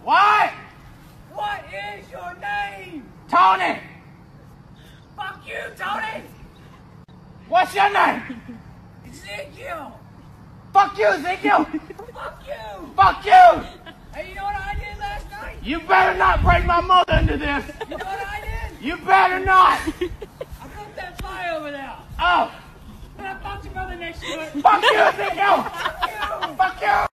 What? What is your name? Tony! Fuck you, Tony! What's your name? Ezekiel! Fuck you, Ezekiel! Fuck you! Fuck you! Hey, you know what I did last night? You better not bring my mother into this! You know what I did? You better not! I broke that fire over there. Oh! And I fucked your brother next to it. Fuck you, Ezekiel! Fuck you! Fuck you!